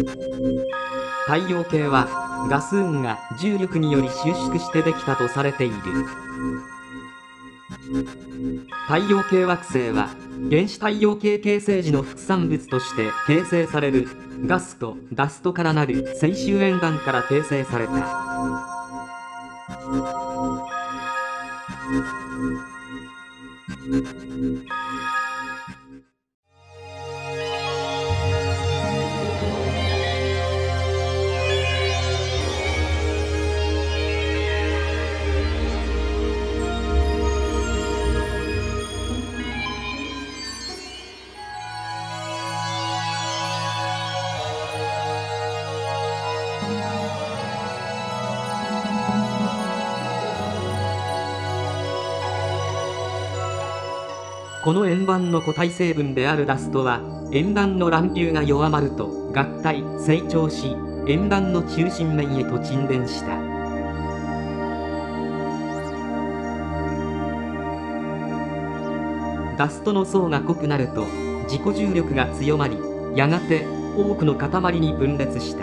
太陽系はガス雲が重力により収縮してできたとされている。太陽系惑星は原始太陽系形成時の副産物として形成されるガスとダストからなる青周円盤から形成された。この円盤の固体成分であるダストは円盤の乱流が弱まると合体成長し、円盤の中心面へと沈殿した。ダストの層が濃くなると自己重力が強まり、やがて多くの塊に分裂した。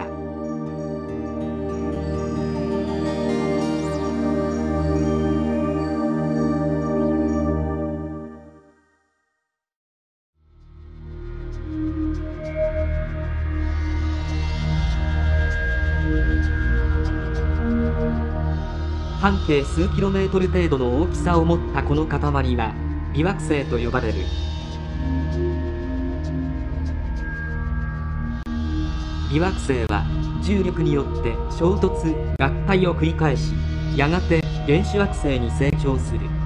半径数キロメートル程度の大きさを持ったこの塊は微惑星と呼ばれる。微惑星は重力によって衝突・合体を繰り返し、やがて原始惑星に成長する。